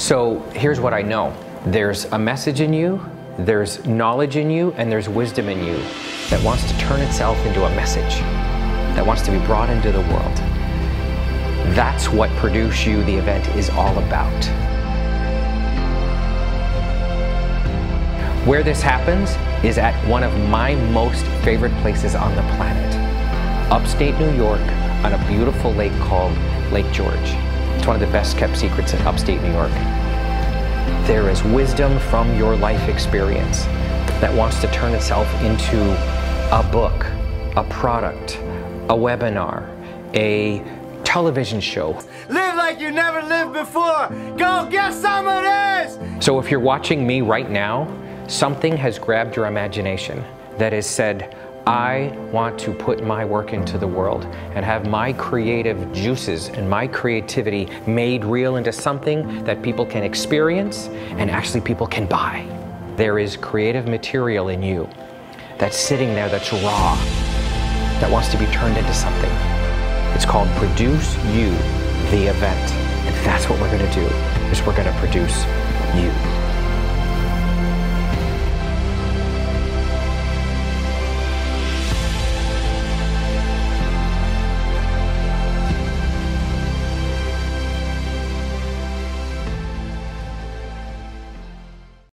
So here's what I know. There's a message in you, there's knowledge in you, and there's wisdom in you that wants to turn itself into a message, that wants to be brought into the world. That's what Produce You, the event, is all about. Where this happens is at one of my most favorite places on the planet, upstate New York, on a beautiful lake called Lake George. It's one of the best kept secrets in upstate New York. There is wisdom from your life experience that wants to turn itself into a book, a product, a webinar, a television show. Live like you never lived before. Go get some of this! So if you're watching me right now, something has grabbed your imagination that has said, I want to put my work into the world and have my creative juices and my creativity made real into something that people can experience and actually people can buy. There is creative material in you that's sitting there that's raw, that wants to be turned into something. It's called Produce You, the event. And that's what we're going to do, is we're going to produce you.